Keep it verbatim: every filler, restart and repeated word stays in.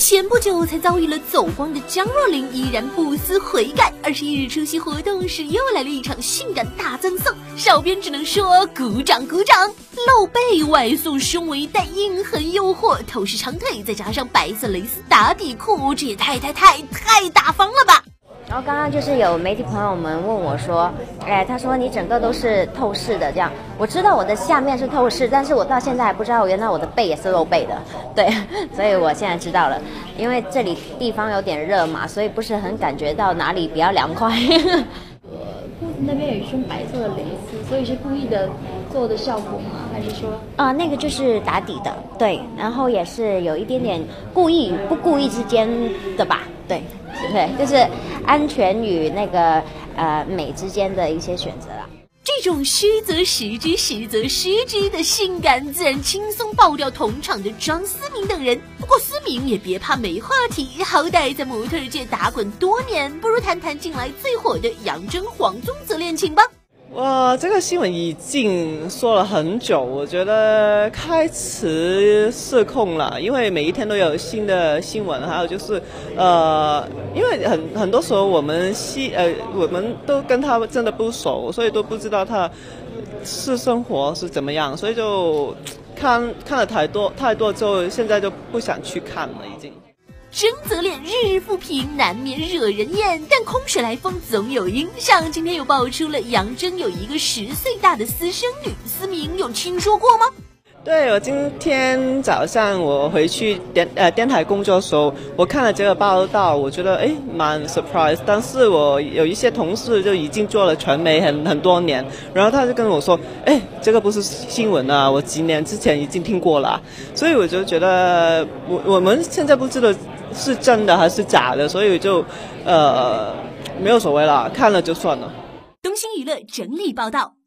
前不久才遭遇了走光的江若琳依然不思悔改，二十一日出席活动时又来了一场性感大赠送，小编只能说鼓掌鼓掌。露背外送胸围带硬很诱惑，透视长腿再加上白色蕾丝打底裤，这也太太太太大方了吧。 然后刚刚就是有媒体朋友们问我说，哎，他说你整个都是透视的这样，我知道我的下面是透视，但是我到现在还不知道原来我的背也是露背的，对，所以我现在知道了，因为这里地方有点热嘛，所以不是很感觉到哪里比较凉快。 裤子那边有一双白色的蕾丝，所以是故意的做的效果吗？还是说啊、呃，那个就是打底的，对，然后也是有一点点故意与不故意之间的吧，对，对，就是安全与那个呃美之间的一些选择啦。 这种虚则实之，实则虚之的性感，自然轻松爆掉同场的张思明等人。不过思明也别怕没话题，好歹在模特界打滚多年，不如谈谈近来最火的杨真黄宗泽恋情吧。 哇，这个新闻已经说了很久，我觉得开始失控了，因为每一天都有新的新闻，还有就是，呃，因为很很多时候我们西呃我们都跟他真的不熟，所以都不知道他私生活是怎么样，所以就看看了太多太多之后，现在就不想去看了，已经。 真则恋日日复评，难免惹人厌，但空穴来风总有因。像今天又爆出了杨真有一个十岁大的私生女，思明有听说过吗？ 对，我今天早上我回去电呃电台工作的时候，我看了这个报道，我觉得诶蛮 surprise， 但是我有一些同事就已经做了传媒很很多年，然后他就跟我说，诶这个不是新闻啊，我几年之前已经听过了，所以我就觉得我我们现在不知道是真的还是假的，所以就呃没有所谓了，看了就算了。 东星娱乐整理报道。